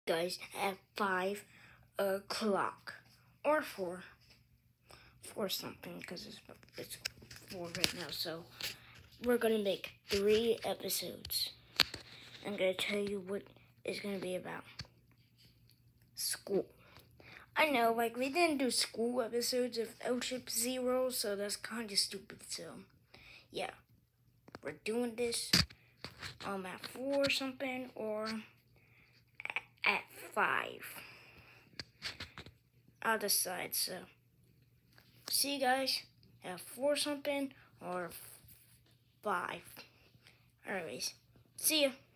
guys at 5 o'clock or 4 something, because it's 4 right now. So we're gonna make 3 episodes. I'm gonna tell you what it's gonna be about. School. I know, like, we didn't do school episodes of L-Ship Zero, so that's kind of stupid. So yeah, we're doing this at 4 or something, or at 5. I'll decide. So see you guys at 4 something or 5. Anyways, see ya.